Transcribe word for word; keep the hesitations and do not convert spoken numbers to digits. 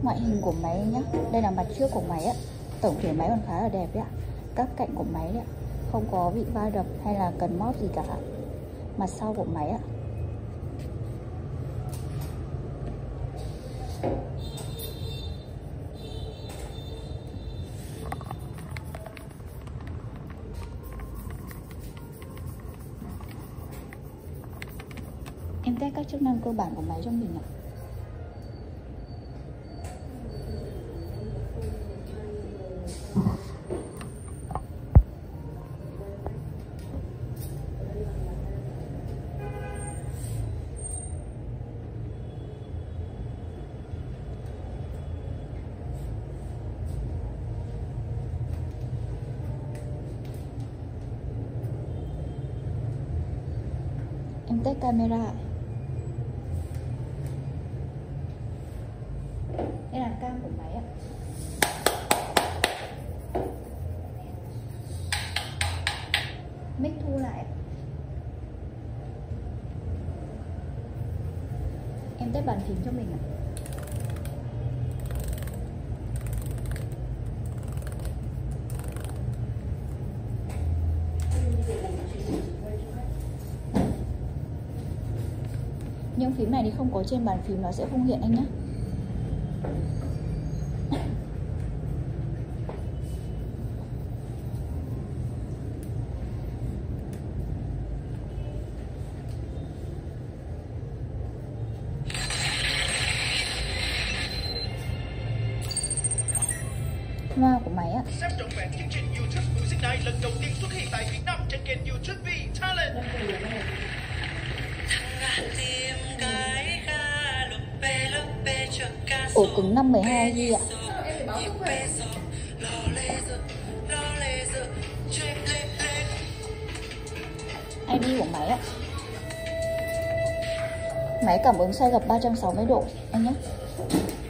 Ngoại hình của máy nhá, đây là mặt trước của máy ạ. Tổng thể máy còn khá là đẹp đấy ạ. Các cạnh của máy đấy ạ, không có bị va đập hay là cần móp gì cả. Mặt sau của máy ạ. Em test các chức năng cơ bản của máy cho mình ạ. Em test camera. Đây là cam của máy ạ. Mic thu lại. Em test bàn phím cho mình ạ. Nhưng phím này thì không có trên bàn phím, nó sẽ không hiện anh nhé. Loa của máy ạ. Xem trọn vẹn chương trình YouTube Music Night lần đầu tiên xuất hiện tại Việt Nam trên kênh YouTube V-Talent. Ổ cứng năm mười hai gi-ga-bai ạ. Em phải báo sức khỏe. i đê của máy ạ. Máy cảm ứng xoay gập ba trăm sáu mươi độ anh nhé.